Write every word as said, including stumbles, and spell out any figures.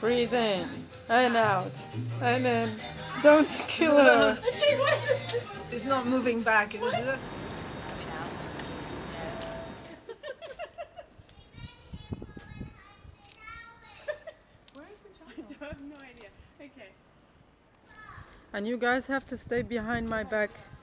Breathe in and out and in. Don't kill her. Jeez, what is this? It's not moving back, it's just... Where is the child? I have no idea. Okay. And you guys have to stay behind my back.